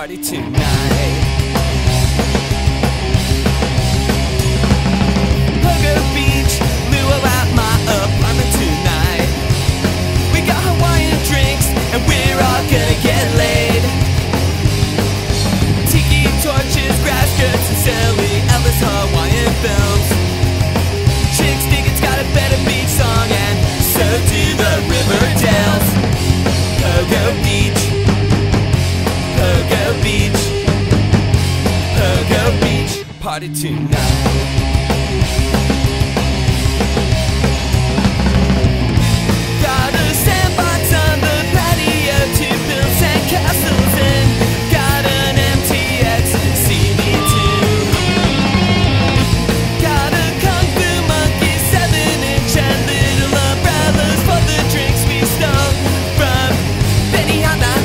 party tonight. Pogo Beach, luau at my apartment tonight. We got Hawaiian drinks and we're all gonna get laid. Tiki torches, grass skirts and silly Elvis Hawaiian films. Chicks think it's got a better beach song and so do the Riverdales. Pogo Beach, Pogo Beach, Pogo Beach, party tonight. Got a sandbox on the patio to build sandcastles in. Got an MTX and CD2. Got a Kung Fu Monkey 7-inch and little umbrellas for the drinks we stole from Benihana.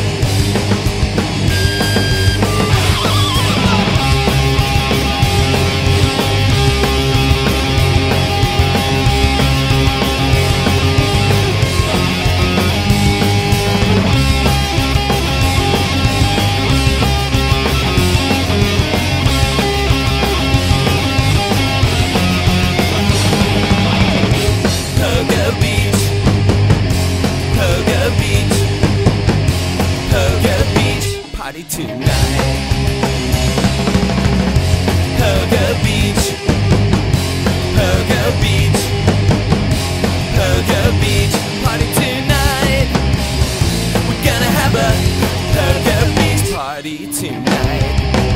Pogo Beach, Pogo Beach, Pogo Beach, party tonight. Pogo Beach, Pogo Beach, Pogo Beach, party tonight. We're gonna have a Pogo Beach party tonight.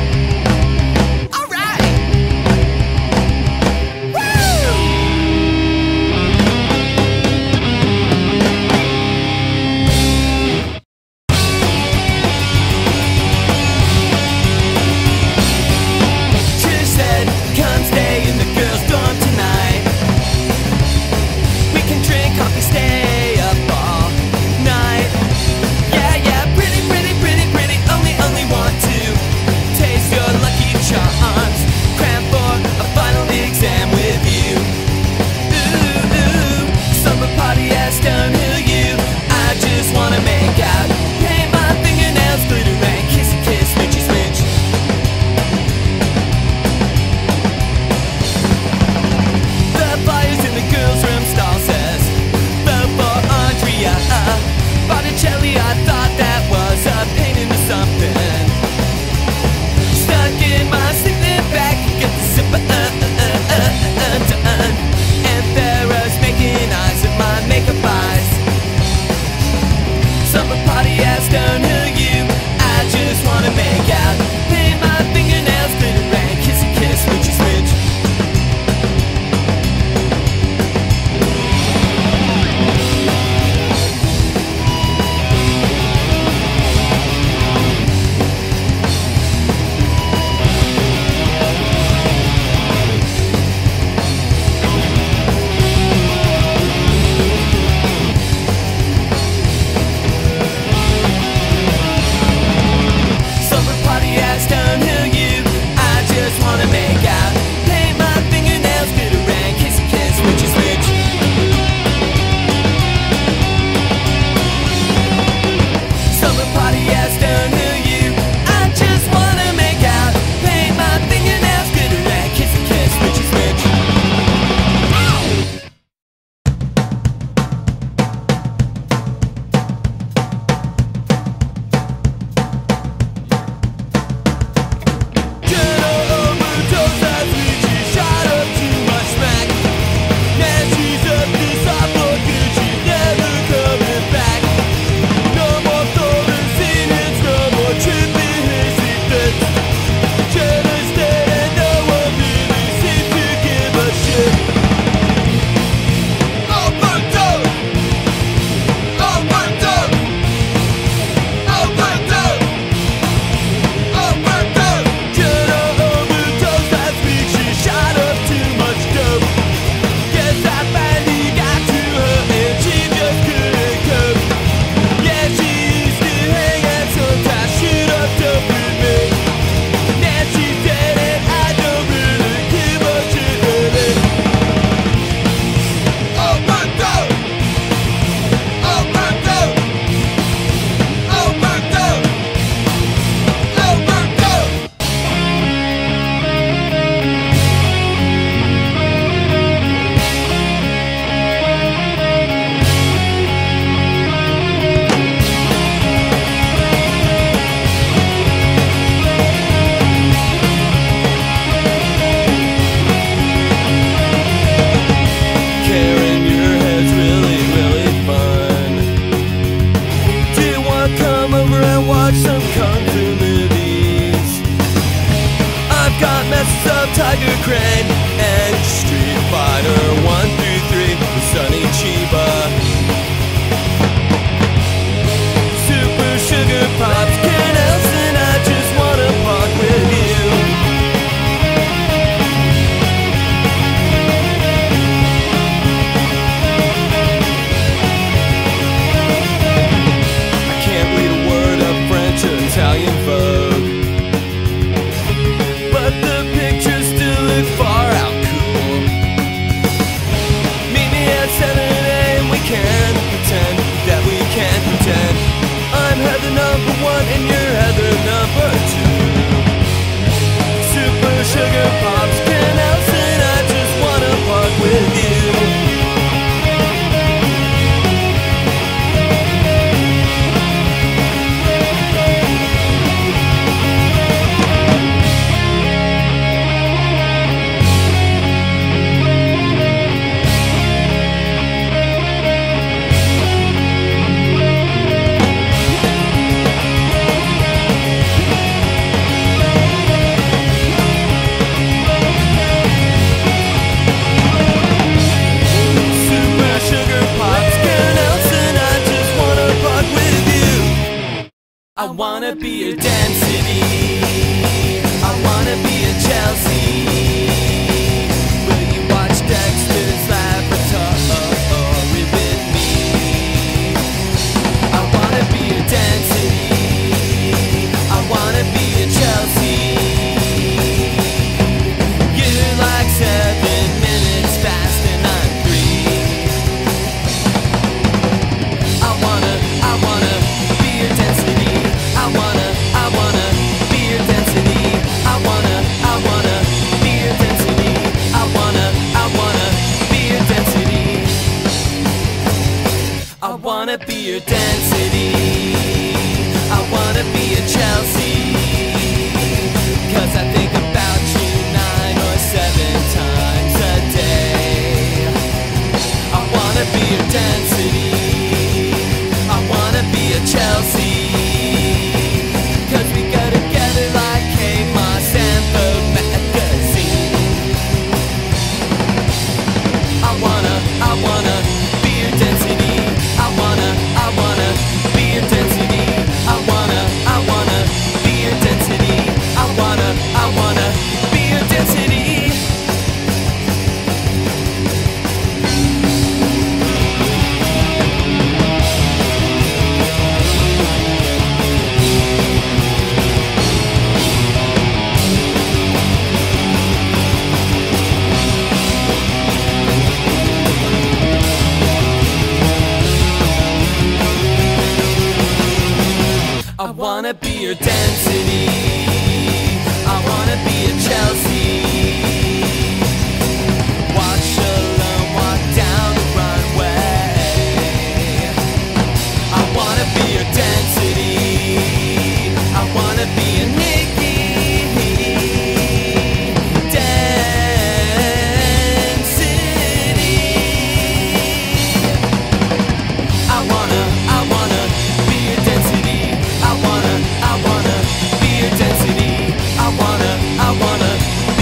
Come stay in the girls' dorm tonight. We can drink coffee, stay up all night. Yeah, yeah, pretty, pretty, pretty, pretty. Only want to hot messes of Tiger Crane and Street Fighter 1 through 3 with Sonny Chiba. Super Sugar Pops, Karen Elson, I just wanna park with you. I can't read a word of French or Italian Vogue, but the pictures still look far out cool. Meet me at 7 a.m. We can't pretend that we can't pretend. I'm Heather number 1 and you're Heather number 2. Super Sugar Pops, Ken Elson, I just wanna park with you. I wanna be a density, I wanna be a Chelsea. Will you watch Dexter's Laboratory with me? I wanna be a density, I wanna be a Chelsea. You're like 7 minutes fast and I'm 3. I wanna be your density. I wanna be your density. I wanna be your density. I wanna be your density. I wanna be your density. I wanna be a Chelsea. 'Cause I think about you 9 or 7 times a day. I wanna be your density. I wanna be a Chelsea. I wanna be your density. I wanna be your density. I wanna be your density. I wanna be your density. I wanna be your density. I wanna be a Chelsea. Watch alone, walk down the runway. I wanna be your density. I wanna be a Nikki density. I wanna be your density. I wanna be your density. I wanna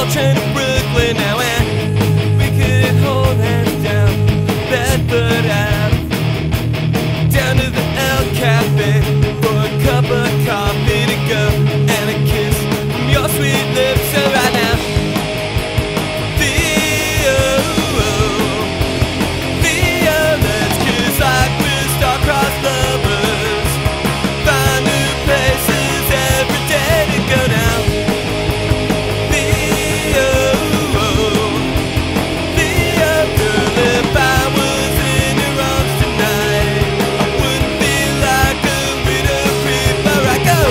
L train to Brooklyn now, and we could hold hands down Bedford Ave, down to the El Cafe for a cup of coffee to go, and a kiss from your sweet lips. So right now, let's kiss like we're star-crossed lovers. Find new places every day to go now. Girl, if I was in your arms tonight, I wouldn't feel like a widow creep where I go.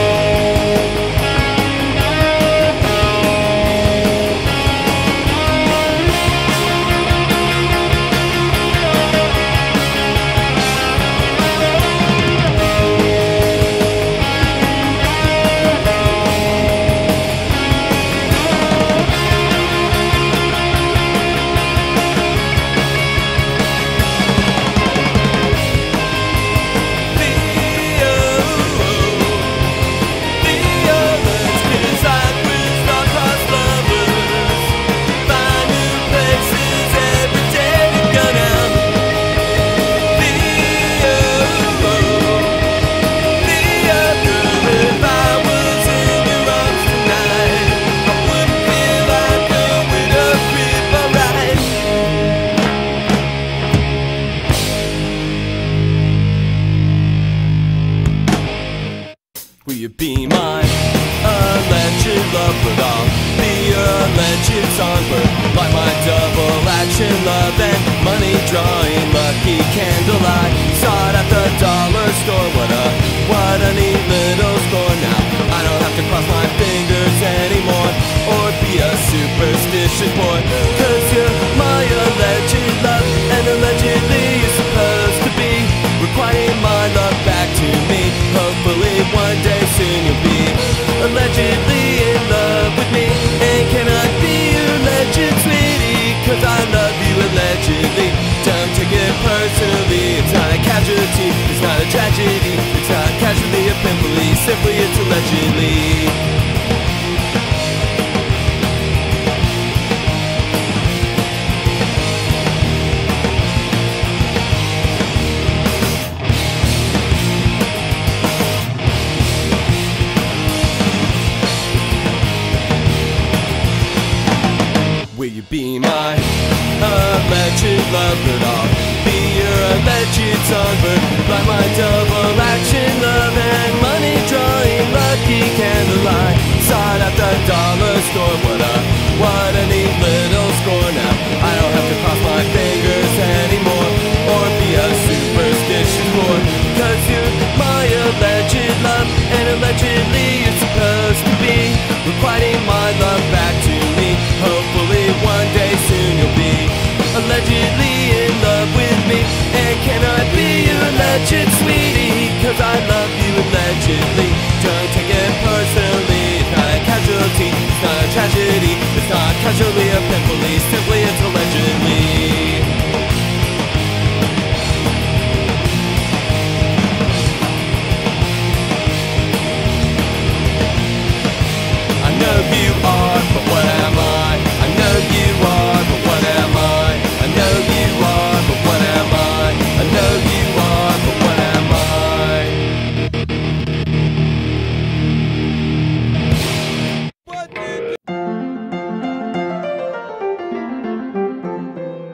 Will you be mine? Alleged love, but I'll be your alleged songbird. Like my double action love and money drawing lucky candlelight. Saw it at the dollar store, what a neat little score now. I don't have to cross my fingers anymore, or be a superstitious boy. Cause you're my alleged love, and allegedly you're supposed to be requiring my love back to me. Hopefully one day soon you'll be allegedly in love with me. And can I be your alleged sweetie? Cause I love you allegedly. Don't take it personally, it's not a casualty, it's not a tragedy, it's not casually or pimply, simply it's allegedly. Will you be my alleged lover? I'll be your alleged songbird. Like my double action love and money drawing lucky candlelight. Saw it at the dollar store, what a neat little score now. I don't have to cross my fingers anymore, or be a superstitious boy. Cause you're my alleged love, and allegedly you're supposed to be requiting my love back to me. Hopefully one day soon you'll be allegedly in love with me. And can I be your alleged sweetie? Cause I love you allegedly. Don't take it personally, it's not a casualty, it's not a tragedy, it's not casually or pimply, simply it's allegedly. I know you are, but what am I? I know you are, but what am I? I know you are, but what am I? I know you are, but what am I?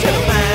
to the land.